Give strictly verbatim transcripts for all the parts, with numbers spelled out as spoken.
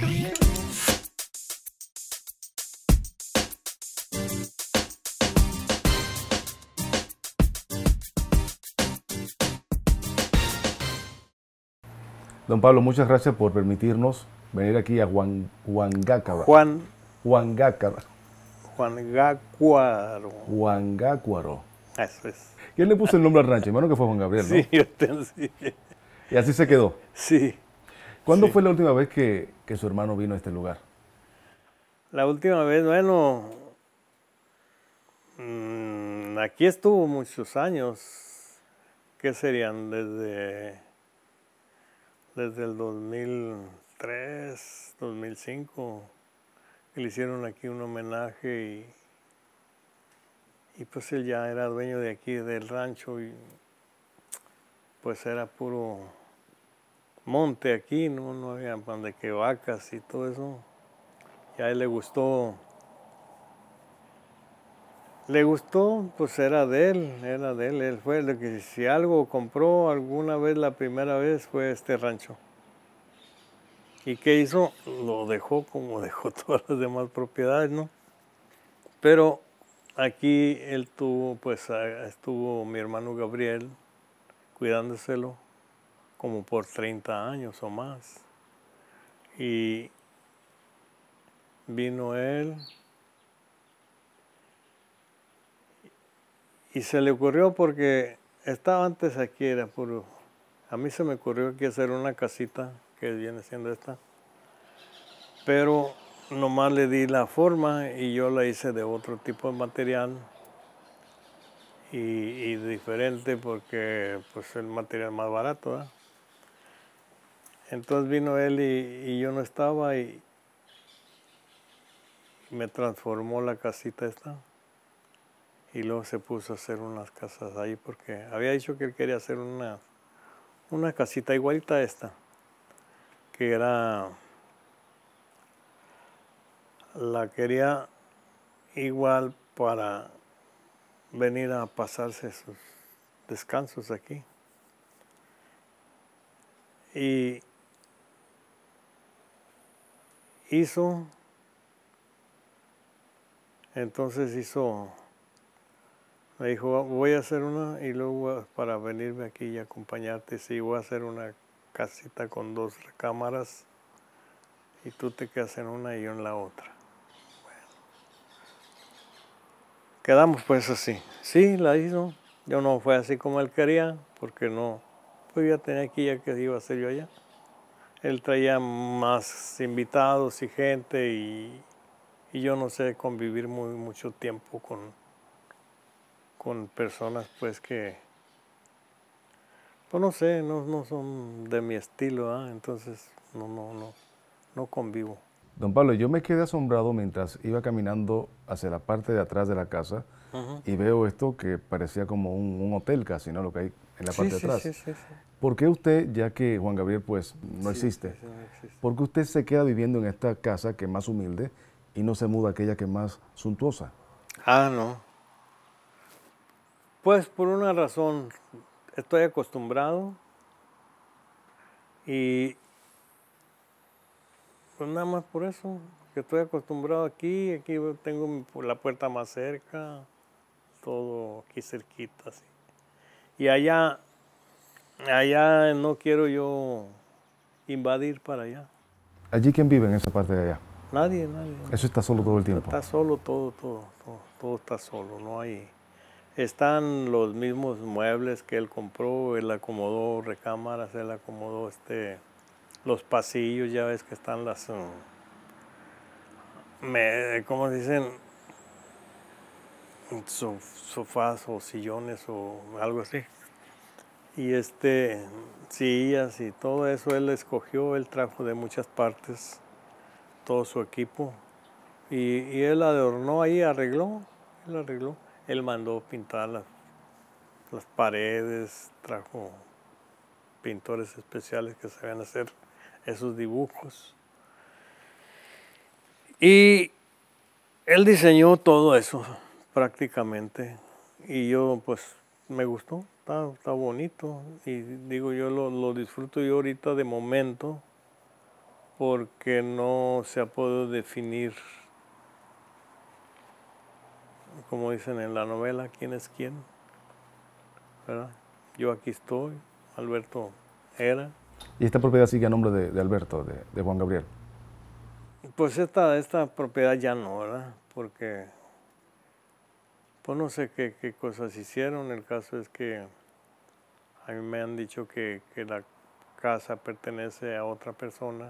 Don Pablo, muchas gracias por permitirnos venir aquí a Juan, Huangácaro. Juan. Huangácaro. Huangácuaro. Huangácuaro. Eso es. ¿Quién le puso el nombre al rancho? Hermano, que fue Juan Gabriel, ¿no? Sí, yo te, sí. Y así se quedó. Sí. ¿Cuándo sí. fue la última vez que, que su hermano vino a este lugar? La última vez, bueno, mmm, aquí estuvo muchos años. ¿Qué serían? Desde, desde el dos mil tres, dos mil cinco, le hicieron aquí un homenaje y, y pues él ya era dueño de aquí, del rancho, y pues era puro monte aquí, no, no había pan de que vacas y todo eso. Y a él le gustó, le gustó, pues era de él, era de él, él fue el que si algo compró alguna vez, la primera vez fue este rancho. ¿Y qué hizo? Lo dejó como dejó todas las demás propiedades, ¿no? Pero aquí él tuvo, pues estuvo mi hermano Gabriel cuidándoselo como por treinta años o más. Y vino él y se le ocurrió porque estaba antes aquí, era puro... A mí se me ocurrió aquí hacer una casita que viene siendo esta, pero nomás le di la forma y yo la hice de otro tipo de material y, y diferente porque pues el material más barato, ¿verdad? Entonces vino él y, y yo no estaba y me transformó la casita esta y luego se puso a hacer unas casas ahí porque había dicho que él quería hacer una, una casita igualita a esta, que era, la quería igual para venir a pasarse sus descansos aquí. Y hizo, entonces hizo, me dijo, voy a hacer una y luego para venirme aquí y acompañarte, sí, voy a hacer una casita con dos recámaras y tú te quedas en una y yo en la otra. Bueno. Quedamos pues así. Sí, la hizo. Yo no fue así como él quería, porque no, pues ya tenía aquí ya que iba a hacer yo allá. Él traía más invitados y gente y, y yo no sé convivir muy mucho tiempo con, con personas pues que, pues no sé, no, no son de mi estilo, ¿eh? Entonces no, no, no, no convivo. Don Pablo, yo me quedé asombrado mientras iba caminando hacia la parte de atrás de la casa uh-huh. y veo esto que parecía como un, un hotel casi, ¿no? Lo que hay en la sí, parte sí, de atrás. Sí, sí, sí. ¿Por qué usted, ya que Juan Gabriel pues no sí, existe, sí, sí, no existe, por qué usted se queda viviendo en esta casa que es más humilde y no se muda a aquella que es más suntuosa? Ah, no. Pues por una razón, estoy acostumbrado y pues nada más por eso, que estoy acostumbrado aquí, aquí tengo la puerta más cerca, todo aquí cerquita, así. Y allá, allá no quiero yo invadir para allá. ¿Allí quién vive en esa parte de allá? Nadie, nadie. Eso está solo todo el tiempo. Está solo, todo, todo, todo, todo está solo, no hay... Están los mismos muebles que él compró, él acomodó recámaras, él acomodó este, los pasillos, ya ves que están las... Um, me, ¿cómo dicen? Sofás o sillones o algo así. Y este, sillas y todo eso él escogió, él trajo de muchas partes todo su equipo. Y, y él adornó ahí, arregló, él arregló. Él mandó pintar las, las paredes, trajo pintores especiales que sabían hacer esos dibujos. Y él diseñó todo eso prácticamente. Y yo pues me gustó, está, está bonito. Y digo yo lo, lo disfruto yo ahorita de momento porque no se ha podido definir, como dicen en la novela, quién es quién, ¿verdad? Yo aquí estoy, Alberto era. ¿Y esta propiedad sigue a nombre de, de Alberto, de, de Juan Gabriel? Pues esta, esta propiedad ya no, ¿verdad? Porque, pues no sé qué, qué cosas hicieron. El caso es que a mí me han dicho que, que la casa pertenece a otra persona.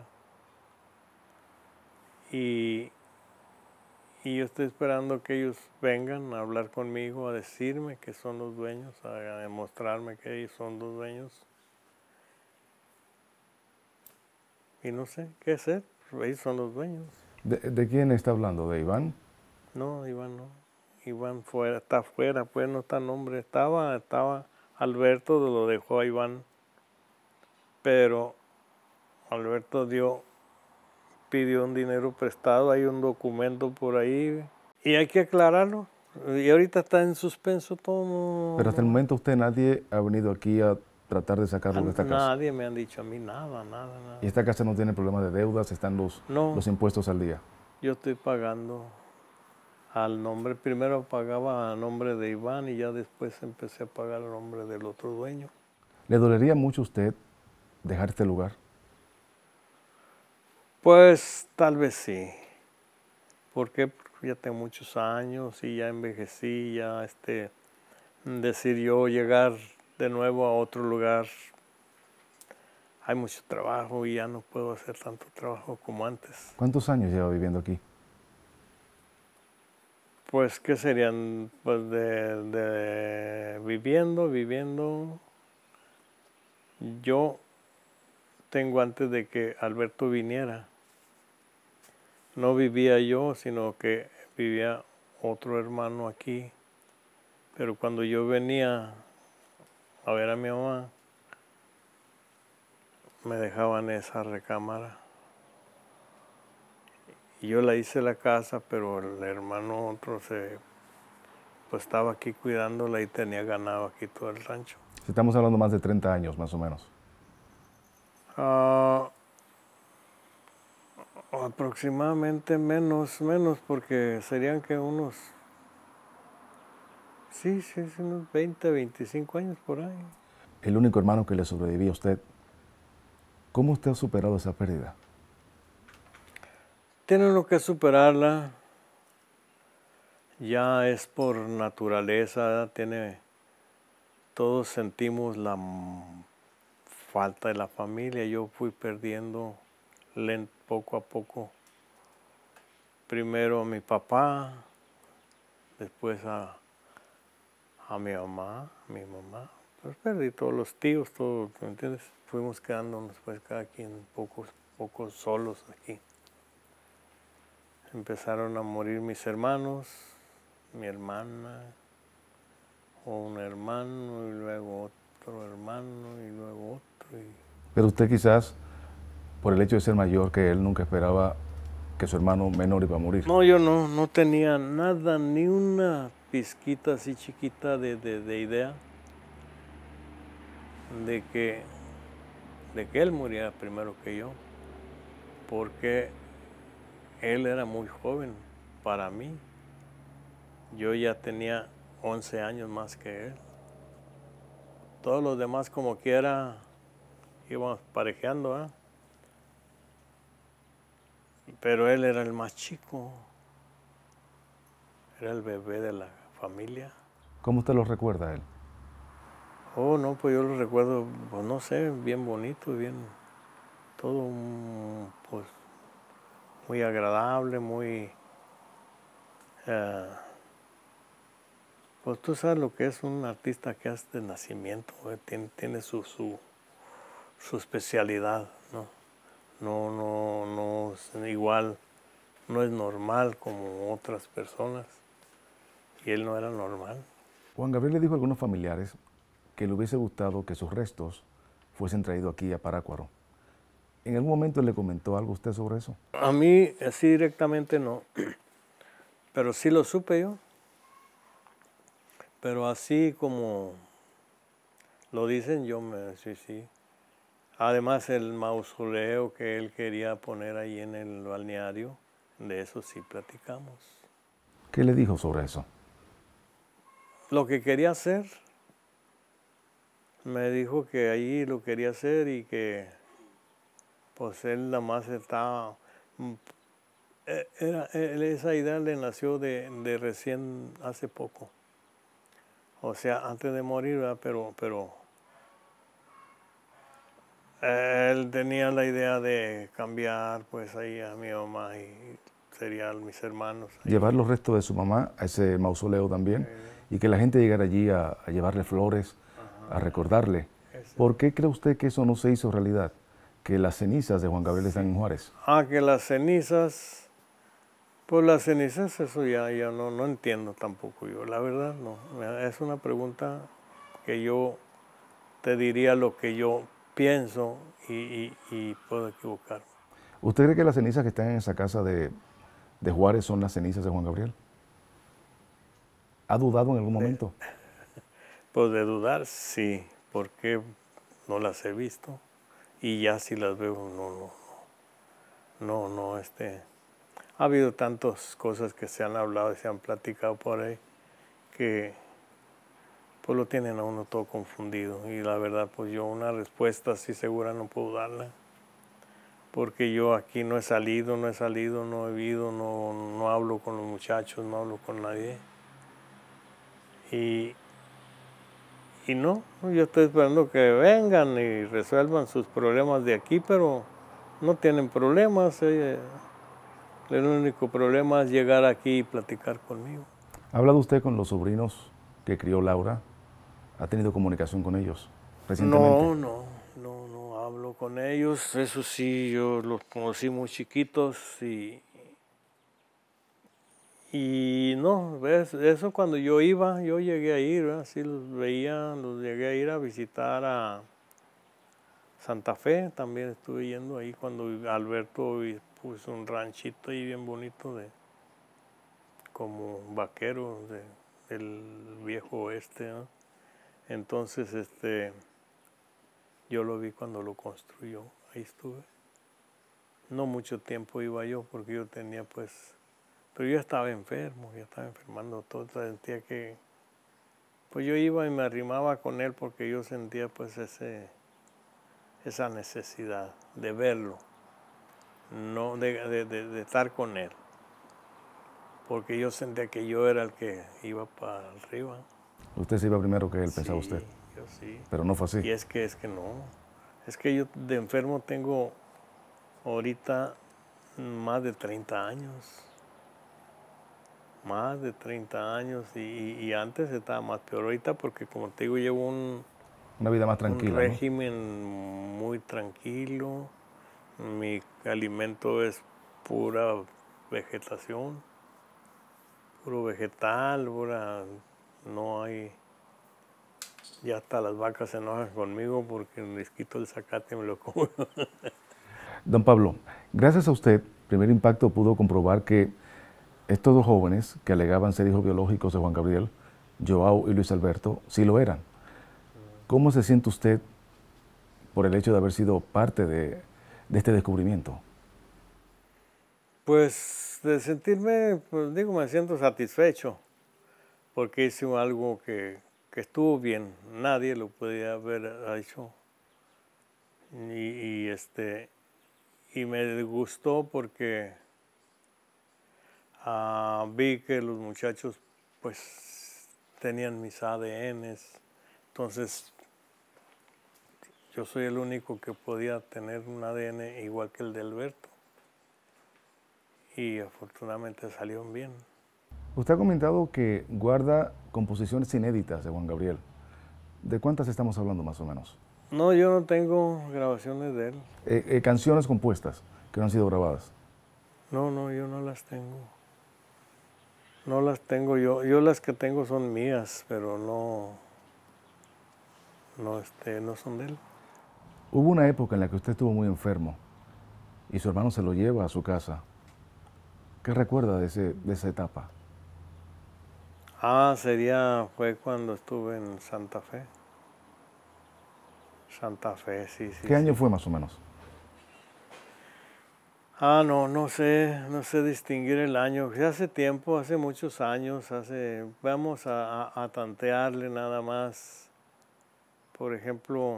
Y, y yo estoy esperando que ellos vengan a hablar conmigo, a decirme que son los dueños, a demostrarme que ellos son los dueños. Y no sé qué hacer, ellos son los dueños. ¿De, de quién está hablando? ¿De Iván? No, Iván no. Iván fuera, está afuera, pues no está nombre. Estaba, estaba Alberto, lo dejó a Iván. Pero Alberto dio, pidió un dinero prestado, hay un documento por ahí. Y hay que aclararlo. Y ahorita está en suspenso todo. Pero hasta el momento usted, nadie ha venido aquí a tratar de sacarlo de esta casa. Nadie me han dicho a mí nada, nada, nada. ¿Y esta casa no tiene problemas de deudas? ¿Están los, No. los impuestos al día? Yo estoy pagando al nombre, primero pagaba a nombre de Iván y ya después empecé a pagar a nombre del otro dueño. ¿Le dolería mucho a usted dejar este lugar? Pues tal vez sí. ¿Por qué? Porque ya tengo muchos años y ya envejecí, ya este, decir yo llegar de nuevo a otro lugar, hay mucho trabajo y ya no puedo hacer tanto trabajo como antes. ¿Cuántos años lleva viviendo aquí? Pues, ¿qué serían? Pues de, de viviendo, viviendo. Yo tengo antes de que Alberto viniera. No vivía yo, sino que vivía otro hermano aquí. Pero cuando yo venía a ver a mi mamá, me dejaban esa recámara. Y yo la hice la casa, pero el hermano otro se, pues estaba aquí cuidándola y tenía ganado aquí todo el rancho. Estamos hablando más de treinta años, más o menos. Uh, aproximadamente menos, menos, porque serían que unos, sí, sí, sí, unos veinte, veinticinco años por ahí. El único hermano que le sobrevivía a usted, ¿cómo usted ha superado esa pérdida? Tiene uno que superarla, ya es por naturaleza, tiene, todos sentimos la falta de la familia. Yo fui perdiendo lento, poco a poco, primero a mi papá, después a, a mi mamá, a mi mamá, pues perdí todos los tíos, todo, ¿me entiendes? Fuimos quedándonos pues cada quien pocos, pocos solos aquí. Empezaron a morir mis hermanos, mi hermana, o un hermano, y luego otro hermano, y luego otro. Y... Pero usted quizás, por el hecho de ser mayor que él, nunca esperaba que su hermano menor iba a morir. No, yo no, no tenía nada, ni una pizquita así chiquita de, de, de idea de que, de que él muriera primero que yo, porque él era muy joven para mí. Yo ya tenía once años más que él. Todos los demás como quiera íbamos parejeando, ¿eh? Pero él era el más chico, era el bebé de la familia. ¿Cómo usted lo recuerda a él? Oh, no, pues yo lo recuerdo, pues no sé, bien bonito, bien, todo pues muy agradable, muy, uh, pues tú sabes lo que es un artista que hace de nacimiento, ¿eh? tiene, tiene su, su, su especialidad, ¿no? No, no, no es igual, no es normal como otras personas, y él no era normal. Juan Gabriel le dijo a algunos familiares que le hubiese gustado que sus restos fuesen traídos aquí a Parácuaro. ¿En algún momento le comentó algo a usted sobre eso? A mí así directamente no, pero sí lo supe yo. Pero así como lo dicen, yo me sí, sí. Además, el mausoleo que él quería poner ahí en el balneario, de eso sí platicamos. ¿Qué le dijo sobre eso? Lo que quería hacer, me dijo que ahí lo quería hacer y que pues él nada más estaba... Era, esa idea le nació de, de recién hace poco. O sea, antes de morir, ¿verdad? pero... pero él tenía la idea de cambiar pues ahí a mi mamá y serían mis hermanos. Ahí. Llevar los restos de su mamá a ese mausoleo también Eh, y que la gente llegara allí a, a llevarle flores, ajá, a recordarle. ese. ¿Por qué cree usted que eso no se hizo realidad? Que las cenizas de Juan Gabriel están en Juárez. Ah, que las cenizas, pues las cenizas, eso ya, ya no, no entiendo tampoco yo, la verdad no. Es una pregunta que yo te diría lo que yo pienso y, y, y puedo equivocarme. ¿Usted cree que las cenizas que están en esa casa de, de Juárez son las cenizas de Juan Gabriel? ¿Ha dudado en algún momento? Pues de dudar, sí, porque no las he visto y ya si las veo, no, no, no, no, este... Ha habido tantas cosas que se han hablado y se han platicado por ahí que pues lo tienen a uno todo confundido y la verdad pues yo una respuesta así segura no puedo darla porque yo aquí no he salido, no he salido, no he vivido, no, no hablo con los muchachos, no hablo con nadie y, y no, yo estoy esperando que vengan y resuelvan sus problemas de aquí, pero no tienen problemas, eh. El único problema es llegar aquí y platicar conmigo. ¿Ha hablado usted con los sobrinos que crió Laura? ¿Ha tenido comunicación con ellos recientemente? No, no, no, no hablo con ellos. Eso sí, yo los conocí muy chiquitos y, y no, ves, eso cuando yo iba, yo llegué a ir, ¿verdad? Sí los veía, los llegué a ir a visitar a Santa Fe, también estuve yendo ahí cuando Alberto puso un ranchito ahí bien bonito de como vaquero de, del viejo oeste, ¿no? Entonces, este, yo lo vi cuando lo construyó, ahí estuve. No mucho tiempo iba yo porque yo tenía pues, pero yo estaba enfermo, yo estaba enfermando todo, sentía que, pues yo iba y me arrimaba con él porque yo sentía pues ese, esa necesidad de verlo, no de, de, de, de estar con él, porque yo sentía que yo era el que iba para arriba. Usted se iba primero que él, Sí, pensaba usted. yo sí. Pero no fue así. Y es que, es que no. Es que yo de enfermo tengo ahorita más de treinta años. Más de treinta años. Y, y antes estaba más peor ahorita porque, como te digo, llevo un, Una vida más un tranquila, ¿no? régimen muy tranquilo. Mi alimento es pura vegetación. Puro vegetal, pura... No hay... Ya hasta las vacas se enojan conmigo porque les quito el zacate y me lo como. Don Pablo, gracias a usted, Primer Impacto pudo comprobar que estos dos jóvenes que alegaban ser hijos biológicos de Juan Gabriel, Joao y Luis Alberto, sí lo eran. ¿Cómo se siente usted por el hecho de haber sido parte de, de este descubrimiento? Pues de sentirme, pues digo, me siento satisfecho porque hice algo que, que estuvo bien, nadie lo podía haber hecho. Y, y, este, y me gustó porque uh, vi que los muchachos pues tenían mis A D Ns, entonces yo soy el único que podía tener un A D N igual que el de Alberto. Y afortunadamente salieron bien. Usted ha comentado que guarda composiciones inéditas de Juan Gabriel. ¿De cuántas estamos hablando más o menos? No, yo no tengo grabaciones de él. Eh, eh, canciones compuestas que no han sido grabadas. No, no, yo no las tengo. No las tengo yo. Yo las que tengo son mías, pero no, no, este, no son de él. Hubo una época en la que usted estuvo muy enfermo y su hermano se lo lleva a su casa. ¿Qué recuerda de, ese, de esa etapa? Ah, sería, fue cuando estuve en Santa Fe. Santa Fe, sí, sí. ¿Qué año sí. fue más o menos? Ah, no, no sé, no sé distinguir el año. Hace tiempo, hace muchos años, hace, vamos a, a, a tantearle nada más. Por ejemplo,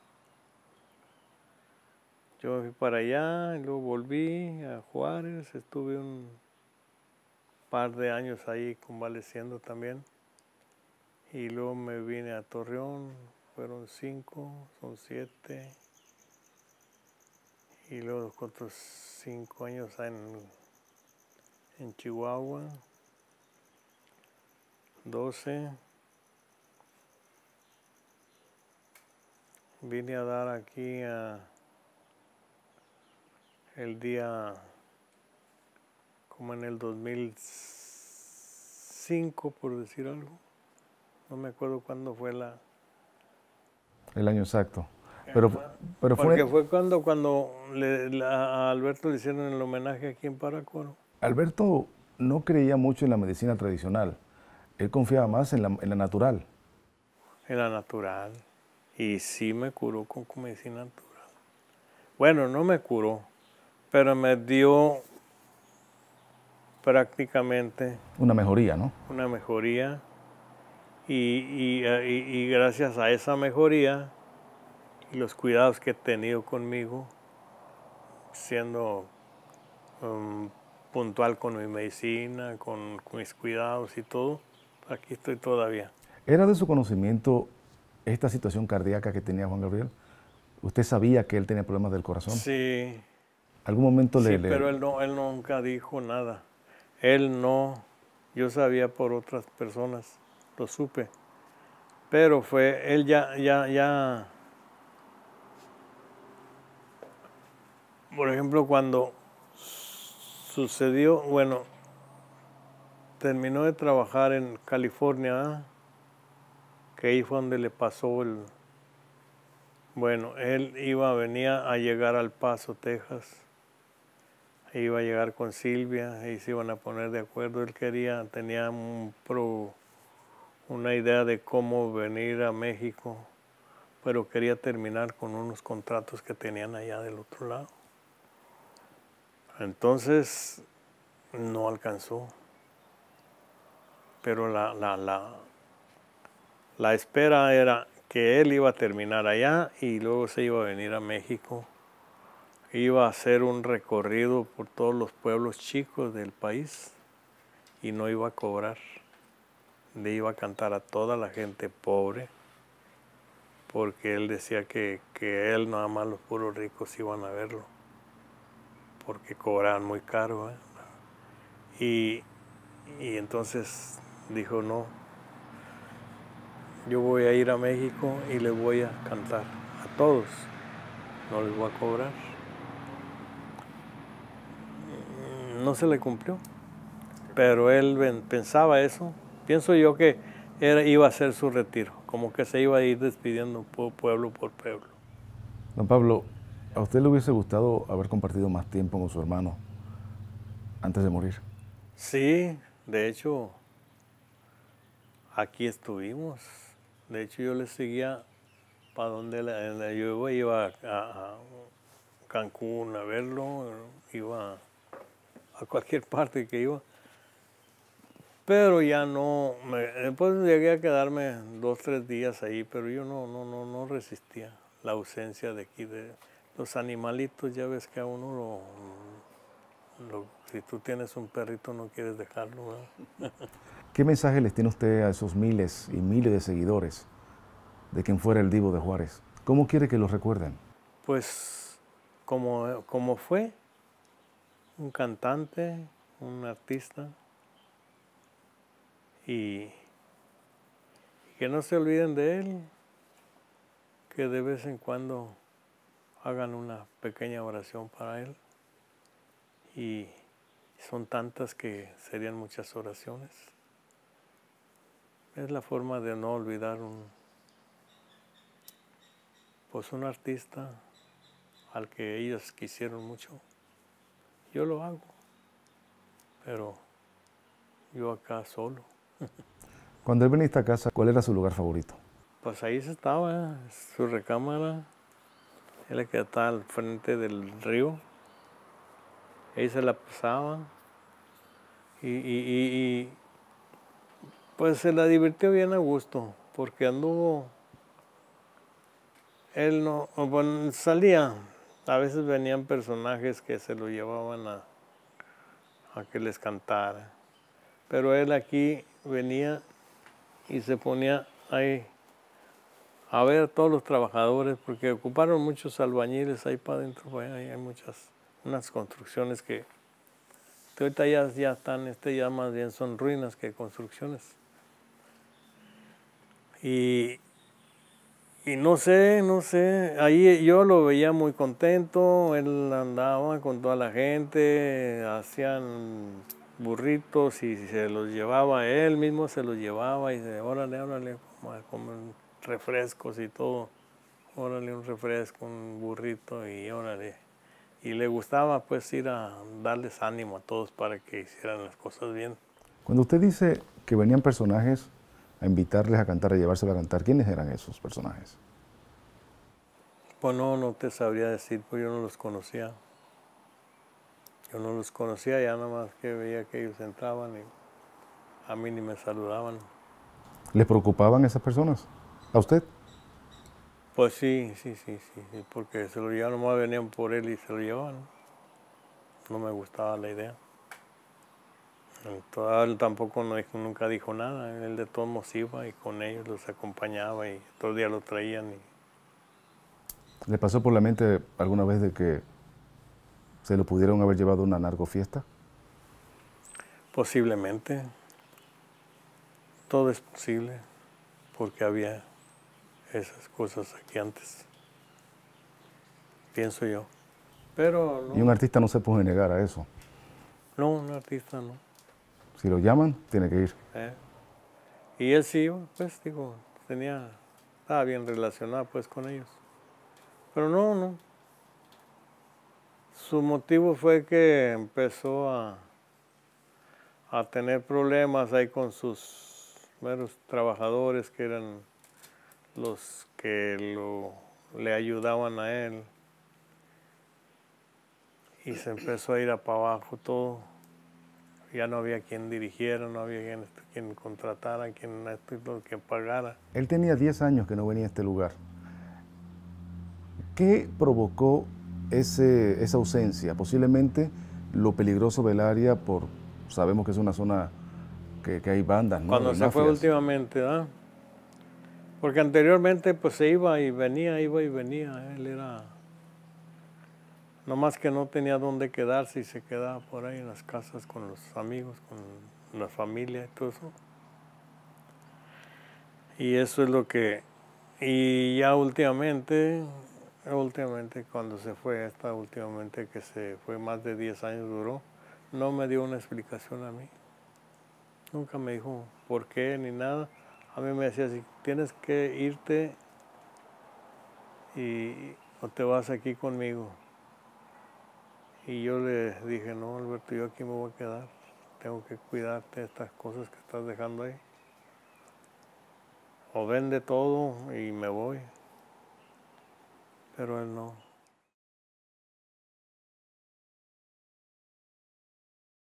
yo fui para allá y luego volví a Juárez, estuve un par de años ahí convaleciendo también. Y luego me vine a Torreón, fueron cinco, son siete. Y luego otros cinco años en, en Chihuahua, doce. Vine a dar aquí a el día, como en el dos mil cinco, por decir algo. No me acuerdo cuándo fue la... El año exacto. Pero, pero Porque fue, fue cuando, cuando le, la- a Alberto le hicieron el homenaje aquí en Paracuaro. Alberto no creía mucho en la medicina tradicional. Él confiaba más en la, en la natural. Era natural. Y sí me curó con, con medicina natural. Bueno, no me curó, pero me dio prácticamente Una mejoría, ¿no? una mejoría. Y, y, y, y gracias a esa mejoría y los cuidados que he tenido conmigo, siendo um, puntual con mi medicina, con, con mis cuidados y todo, aquí estoy todavía. ¿Era de su conocimiento esta situación cardíaca que tenía Juan Gabriel? ¿Usted sabía que él tenía problemas del corazón? Sí, ¿Algún momento le, sí, le- pero él, no, él nunca dijo nada. Él no, yo sabía por otras personas, lo supe. Pero fue, él ya, ya, ya, por ejemplo, cuando sucedió, bueno, terminó de trabajar en California, que ahí fue donde le pasó el... Bueno, él iba, venía a llegar al Paso, Texas. Iba a llegar con Silvia y se iban a poner de acuerdo. Él quería, tenía un pro, una idea de cómo venir a México, pero quería terminar con unos contratos que tenían allá del otro lado. Entonces, no alcanzó. Pero la, la, la, la espera era que él iba a terminar allá y luego se iba a venir a México. Iba a hacer un recorrido por todos los pueblos chicos del país y no iba a cobrar. Le iba a cantar a toda la gente pobre, porque él decía que, que él nada más los puros ricos iban a verlo, porque cobraban muy caro. ¿eh? Y, y entonces dijo, no, yo voy a ir a México y les voy a cantar a todos, no les voy a cobrar. No se le cumplió, pero él pensaba eso. Pienso yo que era, iba a ser su retiro, como que se iba a ir despidiendo pueblo por pueblo. Don Pablo, ¿a usted le hubiese gustado haber compartido más tiempo con su hermano antes de morir? Sí, de hecho, aquí estuvimos. De hecho, yo le seguía para donde la, yo iba a, a Cancún a verlo, iba a cualquier parte que iba. Pero ya no, me, después llegué a quedarme dos, tres días ahí, pero yo no, no, no, no resistía la ausencia de aquí, de los animalitos. Ya ves que a uno lo, lo si tú tienes un perrito no quieres dejarlo, ¿verdad? ¿Qué mensaje les tiene usted a esos miles y miles de seguidores de quien fuera el Divo de Juárez? ¿Cómo quiere que los recuerden? Pues como, como fue un cantante, un artista, y, y que no se olviden de él, que de vez en cuando hagan una pequeña oración para él. Y son tantas que serían muchas oraciones. Es la forma de no olvidar un, pues un artista al que ellos quisieron mucho. Yo lo hago, pero yo acá solo. Cuando él venía a esta casa, ¿cuál era su lugar favorito? Pues ahí se estaba, su recámara, es la que está al frente del río. Ahí se la pasaba. Y, y, y, y pues se la divirtió bien a gusto, porque anduvo, él no, bueno, salía, a veces venían personajes que se lo llevaban a, a que les cantara, pero él aquí venía y se ponía ahí a ver a todos los trabajadores, porque ocuparon muchos albañiles ahí para adentro, pues, ahí hay muchas, unas construcciones que, que ahorita ya, ya están, este ya más bien son ruinas que construcciones. Y, y no sé, no sé, ahí yo lo veía muy contento, él andaba con toda la gente, hacían burritos y se los llevaba, él mismo se los llevaba y se, órale, órale, como, como refrescos y todo, órale un refresco, un burrito y órale. Y le gustaba pues ir a darles ánimo a todos para que hicieran las cosas bien. Cuando usted dice que venían personajes a invitarles a cantar, a llevárselos a cantar, ¿quiénes eran esos personajes? Pues no, no te sabría decir, pues yo no los conocía. Yo no los conocía, ya nada más que veía que ellos entraban y a mí ni me saludaban. ¿Les preocupaban esas personas? ¿A usted? Pues sí, sí, sí, sí, sí, porque se lo llevaban, nomás venían por él y se lo llevaban. No me gustaba la idea. Entonces, él tampoco no dijo, nunca dijo nada, él de todos modos iba y con ellos los acompañaba y todos los días lo traían. Y... ¿Le pasó por la mente alguna vez de que se lo pudieron haber llevado a una narcofiesta? Posiblemente, todo es posible, porque había esas cosas aquí antes, pienso yo. Pero no. Y un artista no se puede negar a eso. No, un artista no. Si lo llaman, tiene que ir. ¿Eh? Y él sí, pues digo, tenía, estaba bien relacionado pues con ellos. Pero no, no. Su motivo fue que empezó a, a tener problemas ahí con sus meros trabajadores que eran los que lo, le ayudaban a él. Y se empezó a ir a para abajo todo. Ya no había quien dirigiera, no había quien, quien contratara, quien, quien pagara. Él tenía diez años que no venía a este lugar. ¿Qué provocó ese, esa ausencia? Posiblemente lo peligroso del área, por, sabemos que es una zona que, que hay bandas, ¿no? Cuando Y se fue mafias. últimamente, ¿verdad? Porque anteriormente pues se iba y venía, iba y venía. Él era... Nomás que no tenía dónde quedarse y se quedaba por ahí en las casas con los amigos, con la familia y todo eso. Y eso es lo que... Y ya últimamente, últimamente cuando se fue, esta últimamente que se fue más de diez años duró, no me dio una explicación a mí. Nunca me dijo por qué ni nada. A mí me decía, si tienes que irte y, o te vas aquí conmigo. Y yo le dije, no, Alberto, yo aquí me voy a quedar. Tengo que cuidarte de estas cosas que estás dejando ahí. O vende todo y me voy. Pero él no.